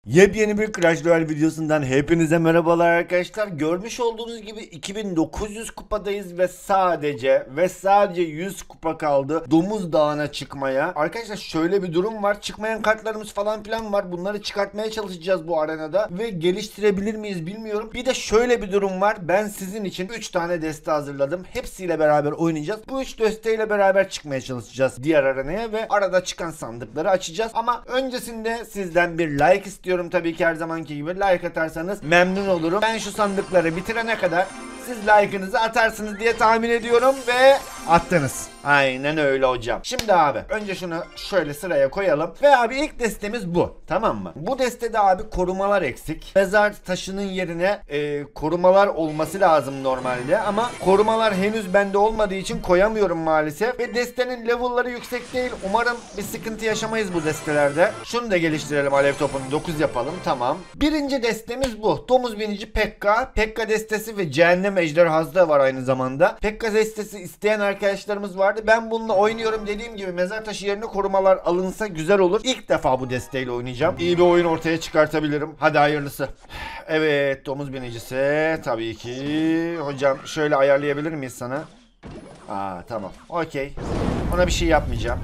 Yepyeni bir Clash Royale videosundan hepinize merhabalar arkadaşlar. Görmüş olduğunuz gibi 2900 kupadayız ve sadece 100 kupa kaldı Domuz Dağı'na çıkmaya. Arkadaşlar şöyle bir durum var. Çıkmayan kartlarımız falan filan var. Bunları çıkartmaya çalışacağız bu arenada ve geliştirebilir miyiz bilmiyorum. Bir de şöyle bir durum var. Ben sizin için 3 tane deste hazırladım. Hepsiyle beraber oynayacağız. Bu 3 desteyle beraber çıkmaya çalışacağız diğer arenaya ve arada çıkan sandıkları açacağız. Ama öncesinde sizden bir like istiyorum. Tabii ki her zamanki gibi like atarsanız memnun olurum. Ben şu sandıkları bitirene kadar siz like'ınızı atarsınız diye tahmin ediyorum ve attınız. Aynen öyle hocam. Şimdi abi önce şunu şöyle sıraya koyalım. Ve abi ilk destemiz bu. Tamam mı? Bu destede abi korumalar eksik. Mezar taşının yerine korumalar olması lazım normalde. Ama korumalar henüz bende olmadığı için koyamıyorum maalesef. Ve destenin level'ları yüksek değil. Umarım bir sıkıntı yaşamayız bu destelerde. Şunu da geliştirelim, alev topunu 9 yapalım. Tamam. Birinci destemiz bu. Domuz binici Pekka. Pekka destesi ve cehennem ejderhası da var aynı zamanda. Pekka destesi isteyen arkadaşlarımız vardı. Ben bununla oynuyorum. Dediğim gibi mezar taşı yerine korumalar alınsa güzel olur. İlk defa bu desteğiyle oynayacağım. İyi bir oyun ortaya çıkartabilirim. Hadi hayırlısı. Evet, domuz binicisi tabii ki. Hocam şöyle ayarlayabilir miyiz sana? Tamam. Okey. Ona bir şey yapmayacağım.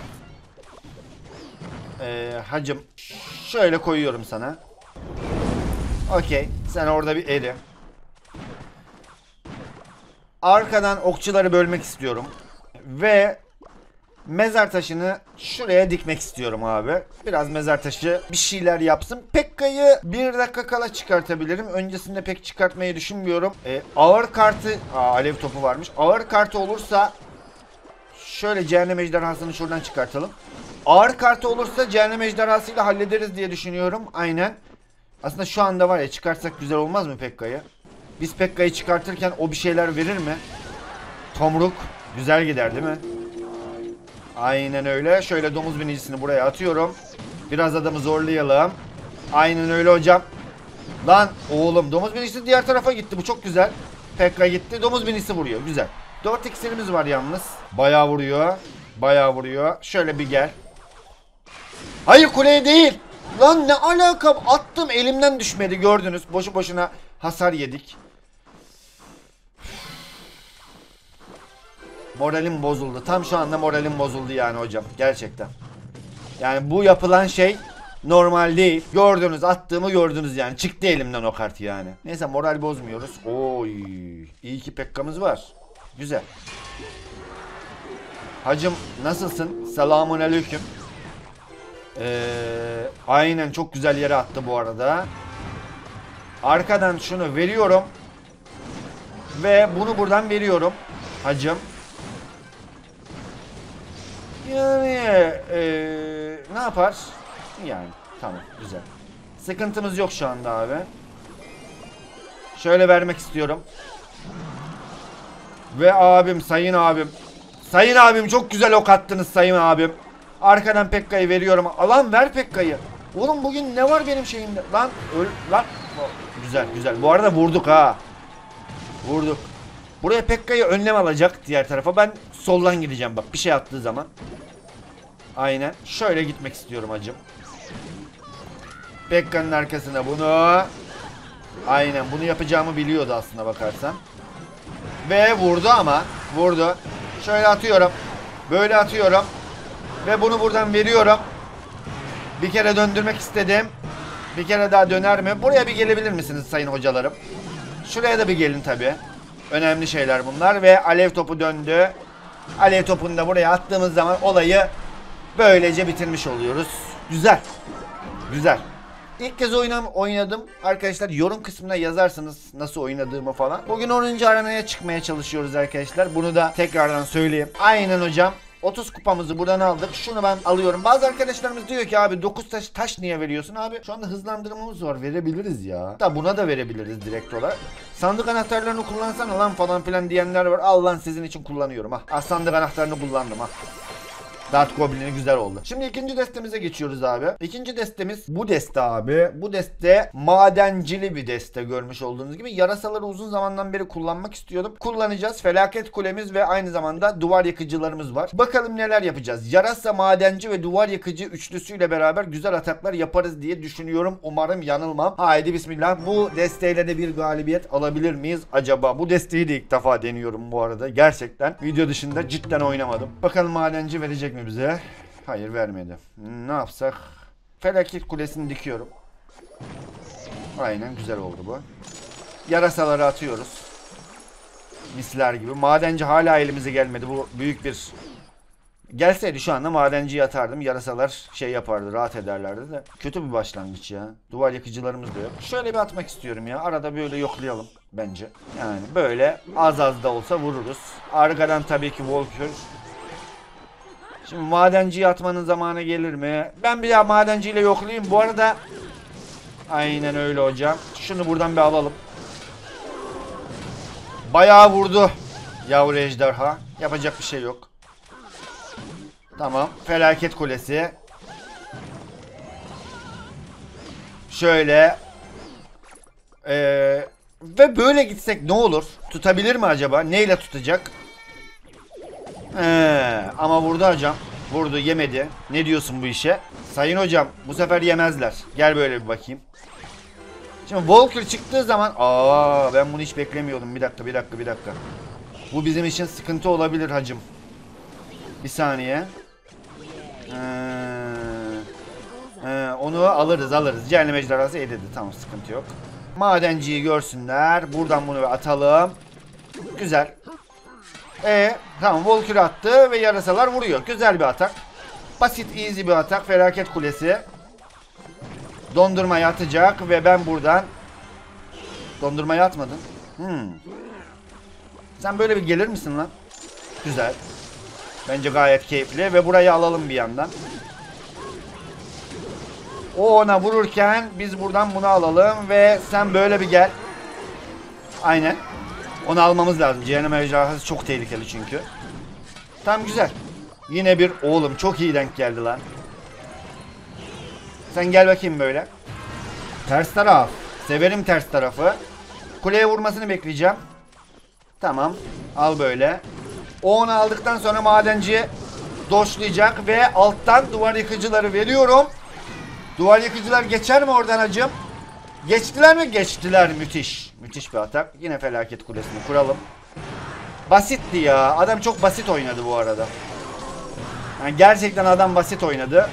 Hacım şöyle koyuyorum sana. Okey. Sen orada bir eri. Arkadan okçuları bölmek istiyorum. Ve mezar taşını şuraya dikmek istiyorum abi. Biraz mezar taşı bir şeyler yapsın. Pekka'yı 1 dakika kala çıkartabilirim. Öncesinde pek çıkartmayı düşünmüyorum. Ağır kartı... alev topu varmış. Ağır kartı olursa... Şöyle cehennem ejderhasını şuradan çıkartalım. Ağır kartı olursa cehennem ejderhasıyla hallederiz diye düşünüyorum. Aynen. Aslında şu anda var ya, çıkartsak güzel olmaz mı Pekka'yı? Biz Pekka'yı çıkartırken o bir şeyler verir mi? Tomruk. Güzel gider değil mi? Aynen öyle. Şöyle domuz binicisini buraya atıyorum. Biraz adamı zorlayalım. Aynen öyle hocam. Lan oğlum, domuz binicisi diğer tarafa gitti. Bu çok güzel. Pekka gitti. Domuz binicisi vuruyor. Güzel. 4 iksirimiz var yalnız. Bayağı vuruyor. Bayağı vuruyor. Şöyle bir gel. Hayır, kuleye değil. Lan ne alaka? Attım, elimden düşmedi, gördünüz. Boşu boşuna hasar yedik. Moralim bozuldu. Tam şu anda moralim bozuldu yani hocam. Gerçekten. Yani bu yapılan şey normal değil. Gördünüz, attığımı gördünüz yani. Çıktı elimden o kart yani. Neyse, moral bozmuyoruz. Oy. İyi ki Pekka'mız var. Güzel. Hacım nasılsın? Selamun aleyküm. Aynen, çok güzel yere attı bu arada. Arkadan şunu veriyorum. Ve bunu buradan veriyorum. Hacım. Yani ne yapar? Yani tamam, güzel. Sıkıntımız yok şu anda abi. Şöyle vermek istiyorum. Ve abim, sayın abim. Sayın abim, çok güzel ok attınız sayın abim. Arkadan Pekka'yı veriyorum. Alan ver Pekka'yı. Oğlum bugün ne var benim şeyimde? Lan lan. Güzel güzel. Bu arada vurduk ha. Vurduk. Buraya Pekka'yı önlem alacak diğer tarafa. Ben soldan gideceğim bak, bir şey attığı zaman. Aynen. Şöyle gitmek istiyorum hacım. Pekka'nın arkasına bunu. Aynen, bunu yapacağımı biliyordu aslında bakarsan. Ve vurdu ama. Vurdu. Şöyle atıyorum. Böyle atıyorum. Ve bunu buradan veriyorum. Bir kere döndürmek istedim. Bir kere daha döner mi? Buraya bir gelebilir misiniz sayın hocalarım? Şuraya da bir gelin tabi. Önemli şeyler bunlar. Ve alev topu döndü. Alev topunu da buraya attığımız zaman olayı böylece bitirmiş oluyoruz. Güzel. Güzel. İlk kez oynadım. Arkadaşlar yorum kısmına yazarsınız nasıl oynadığımı falan. Bugün 10. arenaya çıkmaya çalışıyoruz arkadaşlar. Bunu da tekrardan söyleyeyim. Aynen hocam. 30 kupamızı buradan aldık. Şunu ben alıyorum. Bazı arkadaşlarımız diyor ki abi 9 taş niye veriyorsun? Abi şu anda hızlandırmamız var. Verebiliriz ya. Da buna da verebiliriz direkt olarak. Sandık anahtarlarını kullansana lan falan filan diyenler var. Al lan, sizin için kullanıyorum ha. Sandık anahtarını kullandım ha. Dart Goblin'i güzel oldu. Şimdi ikinci destemize geçiyoruz abi. İkinci destemiz bu deste abi. Bu deste madencili bir deste görmüş olduğunuz gibi. Yarasaları uzun zamandan beri kullanmak istiyordum. Kullanacağız. Felaket kulemiz ve aynı zamanda duvar yıkıcılarımız var. Bakalım neler yapacağız. Yarasa, madenci ve duvar yıkıcı üçlüsüyle beraber güzel ataklar yaparız diye düşünüyorum. Umarım yanılmam. Haydi bismillah. Bu desteğiyle de bir galibiyet alabilir miyiz acaba? Bu desteği de ilk defa deniyorum bu arada. Gerçekten video dışında cidden oynamadım. Bakalım madenci verecek mi bize? Hayır, vermedi. Ne yapsak? Felaket kulesini dikiyorum. Aynen, güzel oldu bu. Yarasaları atıyoruz. Misler gibi. Madenci hala elimize gelmedi. Bu büyük bir... Gelseydi şu anda madenciyi atardım. Yarasalar şey yapardı, rahat ederlerdi de. Kötü bir başlangıç ya. Duvar yakıcılarımız da yok. Şöyle bir atmak istiyorum ya. Arada böyle yoklayalım bence. Yani böyle az az da olsa vururuz. Arkadan tabii ki Walker. Şimdi madenciyi atmanın zamanı gelir mi? Ben bir daha madenciyle yoklayayım. Bu arada aynen öyle hocam. Şunu buradan bir alalım. Bayağı vurdu yavru ejderha. Yapacak bir şey yok. Tamam. Felaket kulesi. Şöyle. Ve böyle gitsek ne olur? Tutabilir mi acaba? Neyle tutacak? Ama vurdu hocam. Vurdu, yemedi. Ne diyorsun bu işe? Sayın hocam, bu sefer yemezler. Gel böyle bir bakayım. Şimdi Walker çıktığı zaman... ben bunu hiç beklemiyordum. Bir dakika. Bu bizim için sıkıntı olabilir hacım. Bir saniye. Onu alırız. Cehennem ejderhası edildi. Tamam, sıkıntı yok. Madenciyi görsünler. Buradan bunu atalım. Güzel. Tamam, Walker attı ve yarasalar vuruyor. Güzel bir atak. Basit, easy bir atak. Felaket kulesi. Dondurmayı atacak ve ben buradan... Dondurmayı atmadın. Sen böyle bir gelir misin lan? Güzel. Bence gayet keyifli ve burayı alalım bir yandan. O ona vururken biz buradan bunu alalım ve sen böyle bir gel. Aynen. Onu almamız lazım. Cehennem ejderhası çok tehlikeli çünkü. Tamam, güzel. Yine bir oğlum çok iyi denk geldi lan. Sen gel bakayım böyle. Ters taraf. Severim ters tarafı. Kuleye vurmasını bekleyeceğim. Tamam. Al böyle. O onu aldıktan sonra madenci doşlayacak ve alttan duvar yıkıcıları veriyorum. Duvar yıkıcılar geçer mi oradan hacım? Geçtiler mi? Geçtiler. Müthiş. Müthiş bir atak. Yine felaket kulesini kuralım. Basitti ya. Adam çok basit oynadı bu arada. Yani gerçekten adam basit oynadı.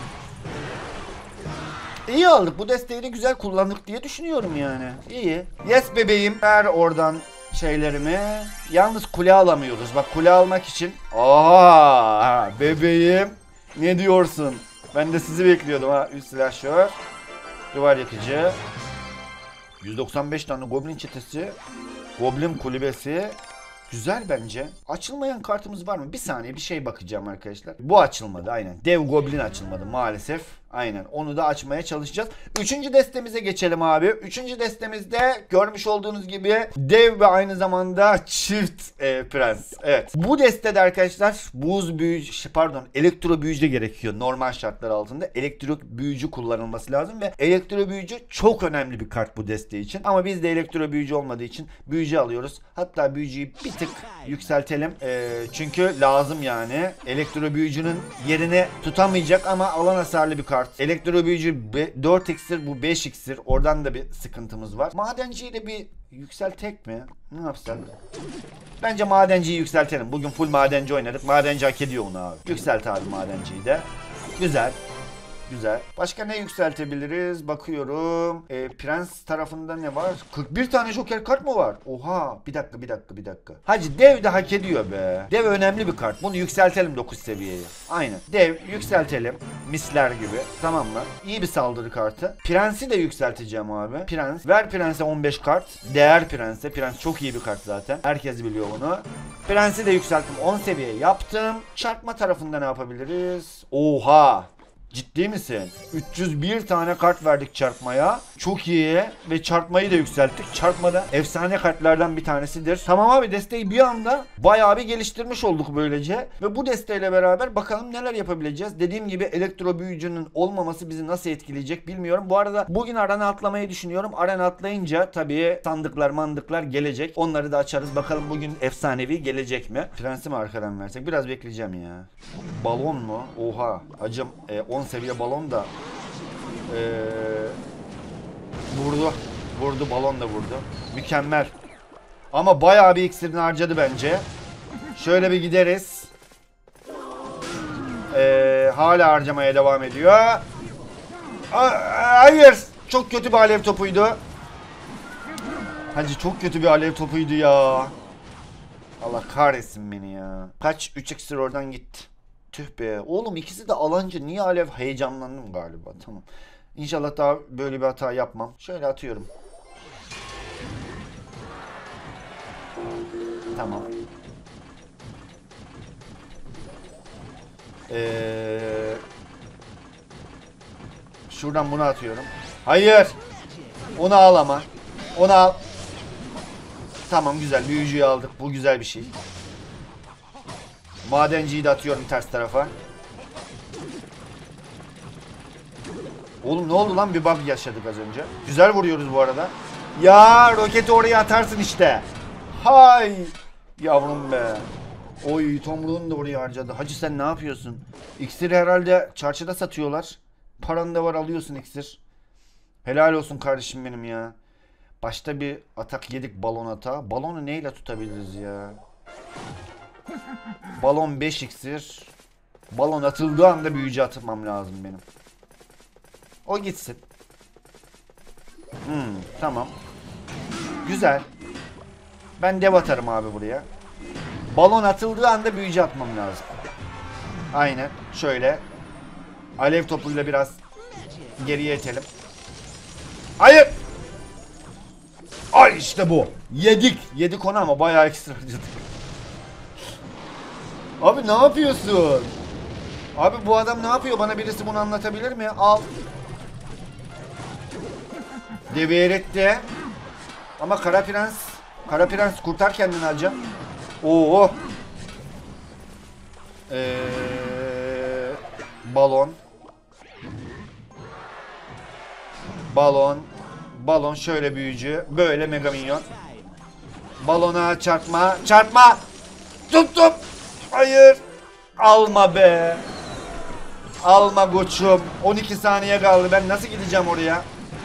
İyi aldık. Bu desteği de güzel kullandık diye düşünüyorum yani. İyi. Yes bebeğim. Ver oradan şeylerimi. Yalnız kule alamıyoruz. Bak, kule almak için. Bebeğim. Ne diyorsun? Ben de sizi bekliyordum ha. Üst silahşör. Duvar yakıcı. 195 tane goblin çetesi. Goblin kulübesi. Güzel bence. Açılmayan kartımız var mı? Bir saniye, bir şey bakacağım arkadaşlar. Bu açılmadı aynen. Dev goblin açılmadı maalesef. Aynen, onu da açmaya çalışacağız. Üçüncü destemize geçelim abi. Üçüncü destemizde görmüş olduğunuz gibi dev ve aynı zamanda çift prens. Evet. Bu destede arkadaşlar buz büyücü, elektro büyücü gerekiyor. Normal şartlar altında elektro büyücü kullanılması lazım ve elektro büyücü çok önemli bir kart bu deste için. Ama biz de elektro büyücü olmadığı için büyücü alıyoruz. Hatta büyücüyü bir tık yükseltelim. Çünkü lazım yani. Elektro büyücünün yerini tutamayacak ama alan hasarlı bir kart. Elektro büyücü 4 iksir, bu 5 iksir. Oradan da bir sıkıntımız var. Madenciyi de bir yükseltek mi? Ne yapsak? Bence madenciyi yükseltelim. Bugün full madenci oynadık. Madenci hak ediyor onu abi. Yükselt abi madenciyi de. Güzel. Güzel. Başka ne yükseltebiliriz? Bakıyorum. Prens tarafında ne var? 41 tane joker kart mı var? Oha. Bir dakika. Hacı dev de hak ediyor be. Dev önemli bir kart. Bunu yükseltelim 9 seviyeye. Aynen. Dev yükseltelim. Misler gibi. Tamam mı? İyi bir saldırı kartı. Prensi de yükselteceğim abi. Prens. Ver prense 15 kart. Değer prense. Prens çok iyi bir kart zaten. Herkes biliyor bunu. Prensi de yükselttim. 10 seviye yaptım. Çarpma tarafında ne yapabiliriz? Oha. Ciddi misin? 301 tane kart verdik çarpmaya. Çok iyi. Ve çarpmayı da yükselttik. Çarpma da efsane kartlardan bir tanesidir. Tamam abi, desteği bir anda bayağı bir geliştirmiş olduk böylece. Ve bu desteğiyle beraber bakalım neler yapabileceğiz. Dediğim gibi elektro büyücünün olmaması bizi nasıl etkileyecek bilmiyorum. Bu arada bugün arena atlamayı düşünüyorum. Arena atlayınca tabii sandıklar mandıklar gelecek. Onları da açarız. Bakalım bugün efsanevi gelecek mi? Prensi mi arkadan versek? Biraz bekleyeceğim ya. Balon mu? Oha. Acım 10 seviye balon da vurdu. Vurdu, balon da vurdu. Mükemmel. Ama bayağı bir iksirini harcadı bence. Şöyle bir gideriz. Hala harcamaya devam ediyor. Hayır. Çok kötü bir alev topuydu. Hacı çok kötü bir alev topuydu ya. Allah kahretsin beni ya. Kaç? 3 iksir oradan gitti. Tüh be. Oğlum ikisi de alancı. Niye alev? Heyecanlandım galiba. Tamam. İnşallah daha böyle bir hata yapmam. Şöyle atıyorum. Tamam. Şuradan bunu atıyorum. Hayır. Onu al ama. Onu al. Tamam, güzel. Büyücüyü aldık. Bu güzel bir şey. Madenciyi de atıyorum ters tarafa. Oğlum ne oldu lan? Bir bug yaşadık az önce. Güzel vuruyoruz bu arada. Ya roketi oraya atarsın işte. Hay. Yavrum be. Oy, tomruğunu da oraya harcadı. Hacı sen ne yapıyorsun? İksiri herhalde çarşıda satıyorlar. Paran da var, alıyorsun iksir. Helal olsun kardeşim benim ya. Başta bir atak yedik, balon atağı. Balonu neyle tutabiliriz ya? Balon 5 iksir. Balon atıldığı anda büyücü atmam lazım benim. O gitsin. Tamam. Güzel. Ben dev atarım abi buraya. Balon atıldığı anda büyücü atmam lazım. Aynen. Şöyle. Alev topuyla biraz geriye itelim. Hayır. Ay işte bu. Yedik. Yedik onu ama bayağı ekstra acıdık. Abi ne yapıyorsun? Abi bu adam ne yapıyor? Bana birisi bunu anlatabilir mi? Al. Devi eritti. Ama Kara Prens. Kara Prens kurtar kendini hacı. Oo. Balon. Balon. Balon şöyle büyücü. Böyle mega minyon. Balona çarpma. Çarpma. Tuttum. Hayır. Alma be. Alma koçum. 12 saniye kaldı. Ben nasıl gideceğim oraya?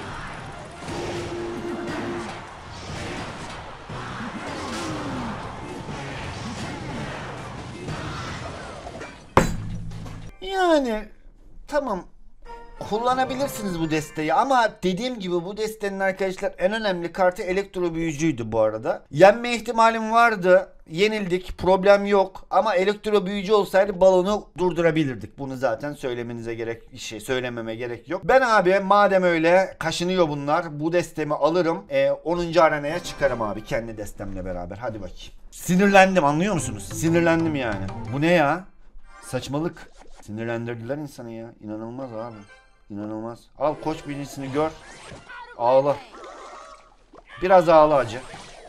Yani tamam, kullanabilirsiniz bu desteği ama dediğim gibi bu destenin arkadaşlar en önemli kartı elektro büyücüydü bu arada. Yenme ihtimalim vardı. Yenildik. Problem yok. Ama elektro büyücü olsaydı balonu durdurabilirdik. Bunu zaten söylememe gerek yok. Ben abi madem öyle kaşınıyor bunlar, bu destemi alırım. 10. arenaya çıkarım abi kendi destemle beraber. Hadi bakayım. Sinirlendim, anlıyor musunuz? Sinirlendim yani. Bu ne ya? Saçmalık. Sinirlendirdiler insanı ya. İnanılmaz abi. İnanılmaz. Al koç birincisini gör. Ağla. Biraz ağla acı.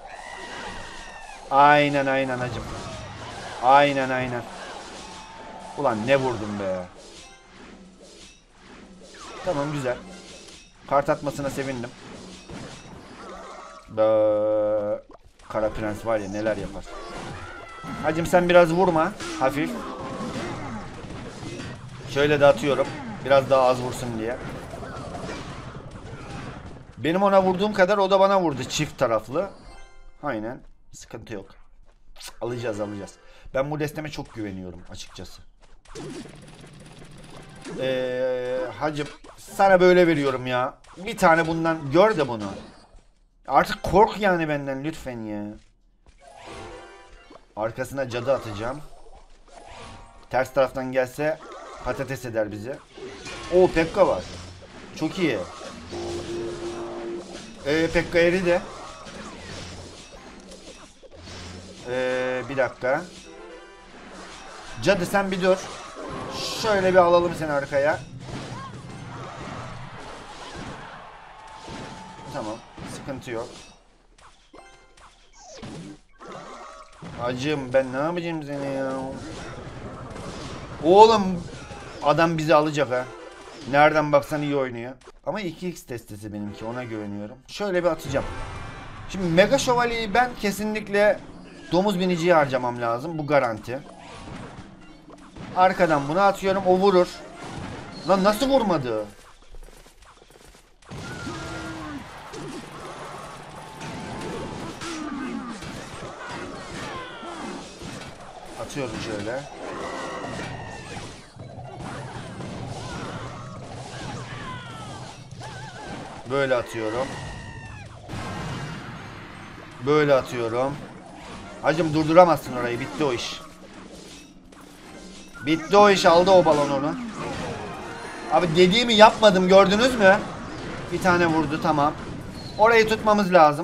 Aynen acım. Aynen. Ulan ne vurdum be. Tamam, güzel. Kart atmasına sevindim. Kara Prens var ya neler yapar. Hacım sen biraz vurma. Hafif. Şöyle de atıyorum. Biraz daha az vursun diye. Benim ona vurduğum kadar o da bana vurdu. Çift taraflı. Aynen. Sıkıntı yok. Alacağız. Ben bu desteme çok güveniyorum açıkçası. Hacım sana böyle veriyorum ya. Bir tane bundan gör de bunu. Artık kork yani benden lütfen ya. Arkasına cadı atacağım. Ters taraftan gelse patates eder bizi. Oo, Pekka var. Çok iyi. Pekka eridi. Bir dakika. Cadı sen bir dur. Şöyle bir alalım seni arkaya. Tamam. Sıkıntı yok. Hacım ben ne yapacağım seni ya? Oğlum adam bizi alacak ha. Nereden baksan iyi oynuyor. Ama 2x testisi benimki, ona güveniyorum. Şöyle bir atacağım. Şimdi Mega Şövalye'yi ben kesinlikle domuz biniciye harcamam lazım. Bu garanti. Arkadan bunu atıyorum, o vurur. Lan nasıl vurmadı? Atıyorum şöyle. Böyle atıyorum. Böyle atıyorum. Hacım durduramazsın orayı. Bitti o iş. Bitti o iş. Aldı o balon onu. Abi dediğimi yapmadım, gördünüz mü? Bir tane vurdu, tamam. Orayı tutmamız lazım.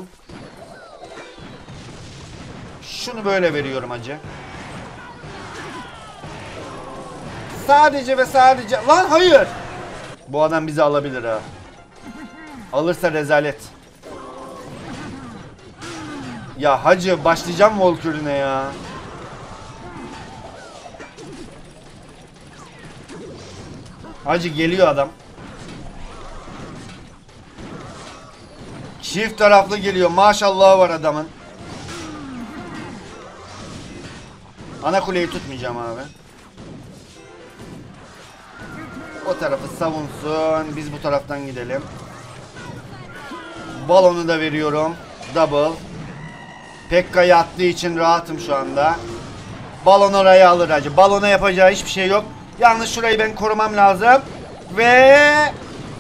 Şunu böyle veriyorum hacı. Sadece ve sadece... Lan hayır! Bu adam bizi alabilir ha. Alırsa rezalet. Ya hacı başlayacağım Volkür'üne ya. Hacı geliyor adam. Çift taraflı geliyor. Maşallah var adamın. Ana kuleyi tutmayacağım abi. O tarafı savunsun. Biz bu taraftan gidelim. Balonu da veriyorum. Double. Pekka'yı attığı için rahatım şu anda. Balon orayı alır hacı. Balona yapacağı hiçbir şey yok. Yalnız şurayı ben korumam lazım. Ve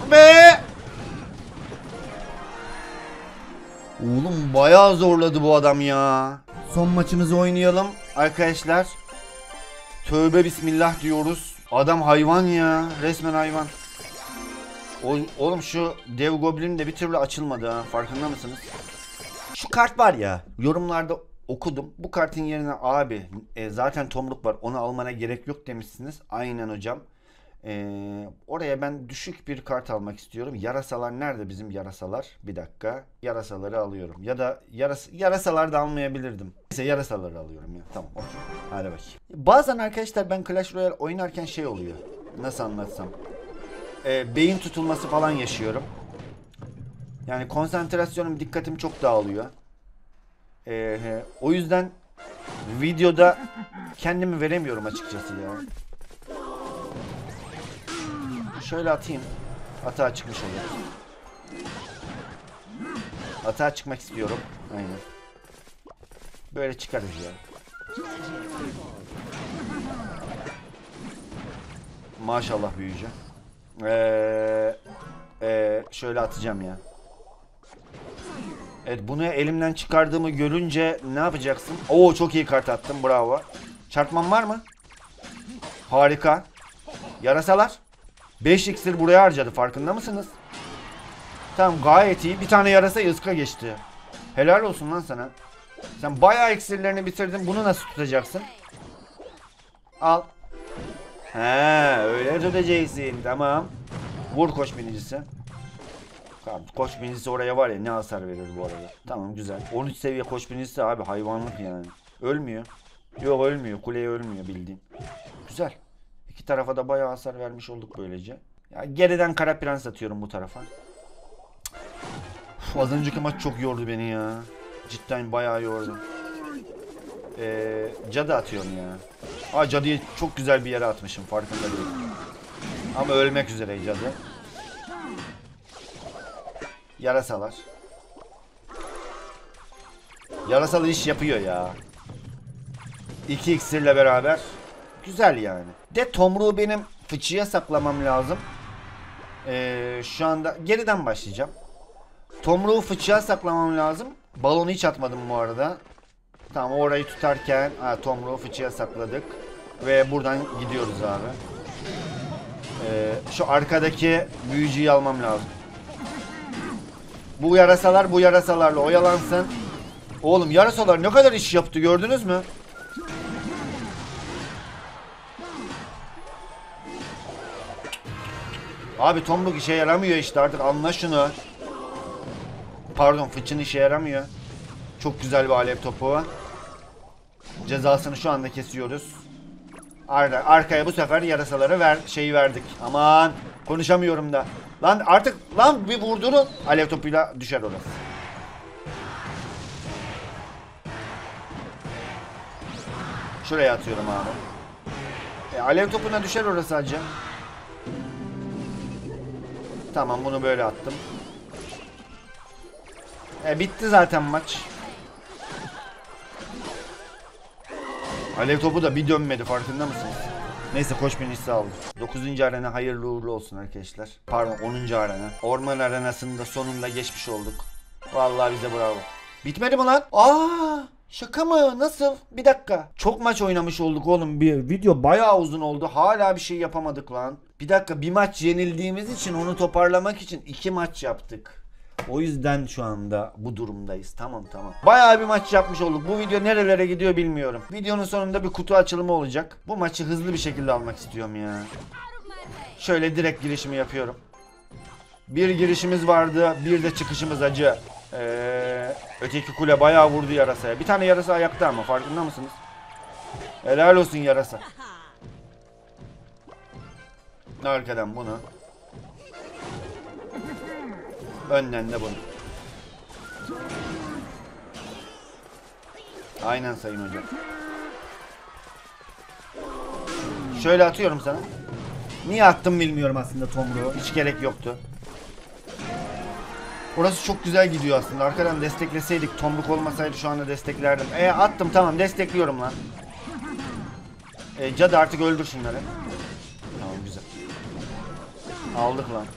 oğlum bayağı zorladı bu adam ya. Son maçımızı oynayalım arkadaşlar. Tövbe bismillah diyoruz. Adam hayvan ya. Resmen hayvan. Oğlum şu dev goblin de bir türlü açılmadı ha. Farkında mısınız? Şu kart var ya. Yorumlarda okudum. Bu kartın yerine abi zaten tomruk var. Onu almana gerek yok demişsiniz. Aynen hocam. Oraya ben düşük bir kart almak istiyorum. Yarasalar nerede bizim yarasalar? Bir dakika. Yarasaları alıyorum. Ya da yarasalar da almayabilirdim. Neyse yarasaları alıyorum ya. Tamam. Okay. Hadi bakayım. Bazen arkadaşlar ben Clash Royale oynarken şey oluyor. Nasıl anlatsam? Beyin tutulması falan yaşıyorum. Yani konsantrasyonum, dikkatim çok dağılıyor. O yüzden videoda kendimi veremiyorum açıkçası ya. Şöyle atayım. Atağa çıkmış olur. Atağa çıkmak istiyorum. Aynen. Böyle çıkarız ya. Maşallah büyüyücü. Şöyle atacağım ya. Evet, bunu elimden çıkardığımı görünce ne yapacaksın? Oo çok iyi kart attım, bravo. Çarpmam var mı? Harika. Yarasalar 5 iksir buraya harcadı, farkında mısınız? Tamam, gayet iyi. Bir tane yarasa ıska geçti. Helal olsun lan sana. Sen bayağı iksirlerini bitirdin. Bunu nasıl tutacaksın? Al. He, öyle tutacaksın. Tamam. Vur koç binicisi. Tamam, koç binicisi oraya var ya, ne hasar verir bu arada. Tamam, güzel. 13 seviye koç binicisi abi, hayvanlık yani. Ölmüyor. Yok ölmüyor. Kuleye ölmüyor bildiğin. Güzel. İki tarafa da bayağı hasar vermiş olduk böylece. Ya geriden kara prens atıyorum bu tarafa. Az önceki maç çok yordu beni ya. Cidden bayağı yordu. Cadı atıyorum ya. Cadıyı çok güzel bir yere atmışım, farkında değilim. Ama ölmek üzere cadı. Yarasalar. Yarasalı iş yapıyor ya. 2 iksirle beraber. Güzel yani. De tomruğu benim fıçıya saklamam lazım. Şu anda geriden başlayacağım. Tomruğu fıçıya saklamam lazım. Balonu hiç atmadım bu arada. Tamam, orayı tutarken tomruğu fıçıya sakladık. Ve buradan gidiyoruz abi. Şu arkadaki büyücüyü almam lazım. Bu yarasalar bu yarasalarla oyalansın. Oğlum yarasalar ne kadar iş yaptı, gördünüz mü? Abi tomruk işe yaramıyor işte, artık anla şunu. Pardon, fıçın işe yaramıyor. Çok güzel bir alev topu. Cezasını şu anda kesiyoruz. Arkaya bu sefer yarasaları verdik. Aman konuşamıyorum da. Lan artık lan bir vurdurun. Alev topuyla düşer orası. Şuraya atıyorum abi. Alev topuna düşer orası hacı. Tamam, bunu böyle attım. Bitti zaten maç. Alev topu da bir dönmedi, farkında mısınız? Neyse, koş beni sağ olun. 9. arena hayırlı uğurlu olsun arkadaşlar. Pardon, 10. arena. Orman arenasında sonunda geçmiş olduk. Vallahi bize bravo. Bitmedi mi lan? Şaka mı? Nasıl? Bir dakika. Çok maç oynamış olduk oğlum. Bir video bayağı uzun oldu. Hala bir şey yapamadık lan. Bir dakika, bir maç yenildiğimiz için onu toparlamak için 2 maç yaptık. O yüzden şu anda bu durumdayız. Tamam. Bayağı bir maç yapmış olduk. Bu video nerelere gidiyor bilmiyorum. Videonun sonunda bir kutu açılımı olacak. Bu maçı hızlı bir şekilde almak istiyorum ya. Şöyle direkt girişimi yapıyorum. Bir girişimiz vardı. Bir de çıkışımız acı. Öteki kule bayağı vurdu yarasaya. Bir tane yarasa ayakta ama, farkında mısınız? Helal olsun yarasa. Arkadan bunu. Önden de bunu. Aynen sayın hocam. Şöyle atıyorum sana. Niye attım bilmiyorum aslında tomruğu. Hiç gerek yoktu. Orası çok güzel gidiyor aslında. Arkadan destekleseydik, tomruk olmasaydı şu anda desteklerdim. Attım, tamam, destekliyorum lan. Cadı artık öldür şunları. Tamam, güzel. Aldık lan.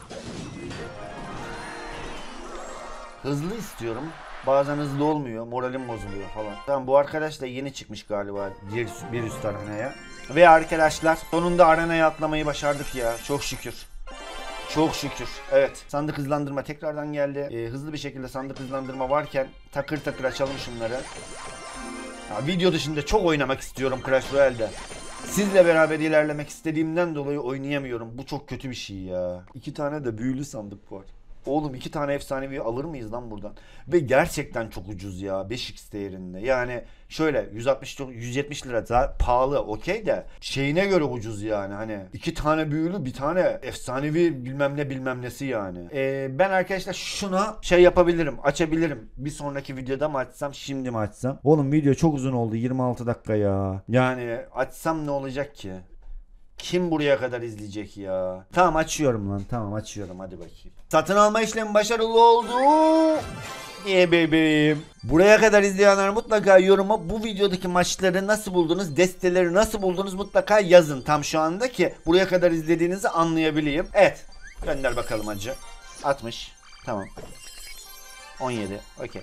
Hızlı istiyorum. Bazen hızlı olmuyor. Moralim bozuluyor falan. Tamam, bu arkadaş da yeni çıkmış galiba bir üst arenaya. Ve arkadaşlar sonunda arenaya atlamayı başardık ya. Çok şükür. Çok şükür. Evet. Sandık hızlandırma tekrardan geldi. Hızlı bir şekilde sandık hızlandırma varken takır takır açalım şunları. Ya, video dışında çok oynamak istiyorum Clash Royale'de. Sizle beraber ilerlemek istediğimden dolayı oynayamıyorum. Bu çok kötü bir şey ya. 2 tane de büyülü sandık var. Oğlum 2 tane efsanevi alır mıyız lan buradan? Ve gerçekten çok ucuz ya, 5x değerinde. Yani şöyle 170 lira daha pahalı, okey de şeyine göre ucuz yani. Hani 2 tane büyülü, bir tane efsanevi bilmem nesi yani. Ben arkadaşlar şunu yapabilirim, açabilirim. Bir sonraki videoda mı açsam, şimdi mi açsam? Oğlum video çok uzun oldu, 26 dakika ya. Yani açsam ne olacak ki? Kim buraya kadar izleyecek ya? Tamam, açıyorum lan. Tamam, açıyorum. Hadi bakayım. Satın alma işlemi başarılı oldu. Bebeğim. Buraya kadar izleyenler mutlaka yoruma bu videodaki maçları nasıl buldunuz, desteleri nasıl buldunuz mutlaka yazın. Tam şu anda ki buraya kadar izlediğinizi anlayabileyim. Evet. Gönder bakalım hacı. 60. Tamam. 17. Okey.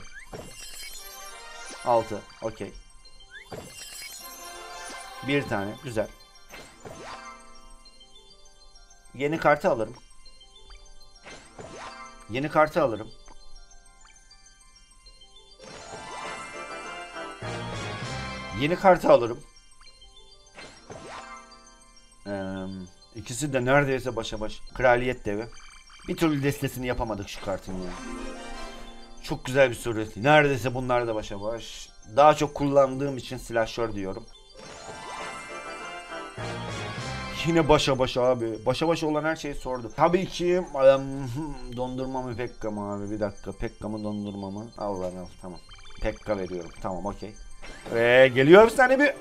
6. Okey. Bir tane. Güzel. Yeni kartı alırım. Yeni kartı alırım. Yeni kartı alırım. İkisi de neredeyse başa baş. Kraliyet devi. Bir türlü destesini yapamadık şu kartın ya. Çok güzel bir soru. Neredeyse bunlar da başa baş. Daha çok kullandığım için silahşör diyorum. Yine başa baş abi. Başa baş olan her şeyi sordum. Tabii ki dondurma mı Pekka mı abi? Bir dakika. Pekka mı dondurma mı? Allah tamam. Pekka veriyorum. Tamam, okey. Ve geliyor bir tane bir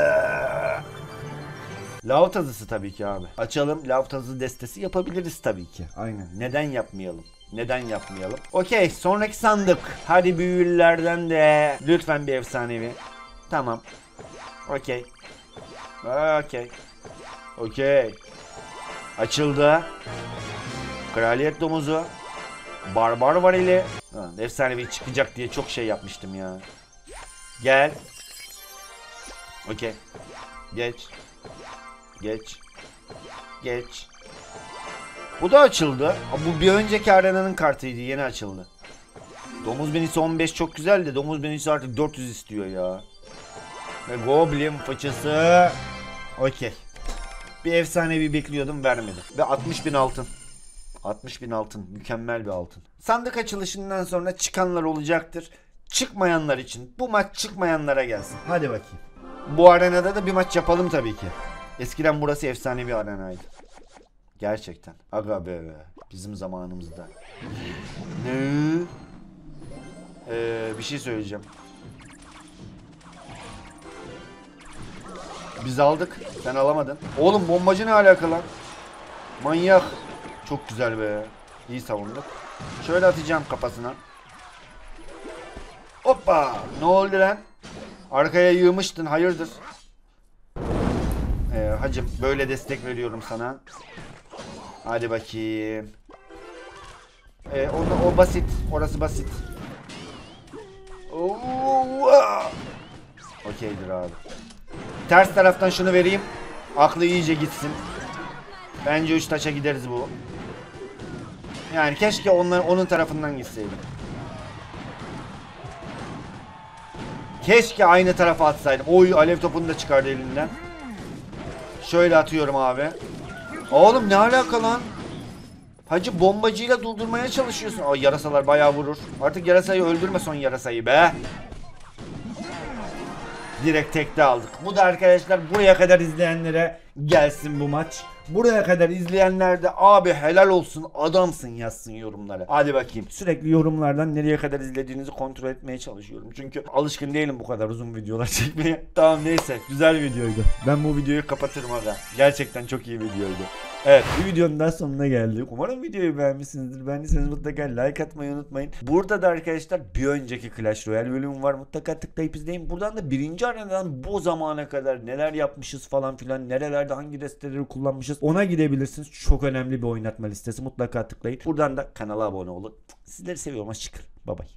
lav tazısı tabii ki abi. Açalım, lav tazı destesi yapabiliriz tabii ki. Aynen. Neden yapmayalım? Neden yapmayalım? Okey, sonraki sandık. Hadi büyüllerden de lütfen bir efsanevi. Tamam. Okey. Okey. Okey. Açıldı. Kraliyet domuzu. Barbar varili. Efsanevi çıkacak diye çok şey yapmıştım ya. Gel. Okey. Geç. Geç. Geç. Bu da açıldı. Bu bir önceki arenanın kartıydı. Yeni açıldı. Domuz benisi 15 çok güzel de domuz benisi artık 400 istiyor ya. Ve Goblin fıçısı. Okey. Bir efsanevi bekliyordum, vermedi. Ve 60.000 altın. 60.000 altın. Mükemmel bir altın. Sandık açılışından sonra çıkanlar olacaktır. Çıkmayanlar için. Bu maç çıkmayanlara gelsin. Hadi bakayım. Bu arenada da bir maç yapalım tabii ki. Eskiden burası efsane bir arenaydı. Gerçekten. Aga be. Bizim zamanımızda. Ne? Bir şey söyleyeceğim. Biz aldık. Sen alamadın. Oğlum bombacı ne alaka lan? Manyak. Çok güzel be. İyi savunduk. Şöyle atacağım kafasına. Hoppa. Ne oldu lan? Arkaya yığmıştın. Hayırdır? Hacım böyle destek veriyorum sana. Hadi bakayım. O basit. Orası basit. Okeydir abi. Ters taraftan şunu vereyim. Aklı iyice gitsin. Bence 3 taşa gideriz bu. Yani keşke onun tarafından gitseydim. Keşke aynı tarafa atsaydım. Oy, alev topunu da çıkardı elinden. Şöyle atıyorum abi. Oğlum ne alaka lan? Hacı bombacıyla durdurmaya çalışıyorsun. Ay, yarasalar bayağı vurur. Artık yarasayı öldürme, son yarasayı be. Direkt tekte aldık. Bu da arkadaşlar buraya kadar izleyenlere gelsin bu maç. Buraya kadar izleyenler de abi helal olsun, adamsın yazsın yorumlara. Hadi bakayım. Sürekli yorumlardan nereye kadar izlediğinizi kontrol etmeye çalışıyorum. Çünkü alışkın değilim bu kadar uzun videolar çekmeye. Tamam, neyse, güzel videoydu. Ben bu videoyu kapatırım aga. Gerçekten çok iyi videoydu. Evet, bir videonun daha sonuna geldik. Umarım videoyu beğenmişsinizdir. Beğendiyseniz mutlaka like atmayı unutmayın. Burada da arkadaşlar bir önceki Clash Royale bölümü var. Mutlaka tıklayıp izleyin. Buradan da birinci arenadan bu zamana kadar neler yapmışız falan filan, nerelerde hangi desteleri kullanmışız, ona gidebilirsiniz. Çok önemli bir oynatma listesi. Mutlaka tıklayın. Buradan da kanala abone olun. Sizleri seviyorum. Hoşçakalın. Bye bye.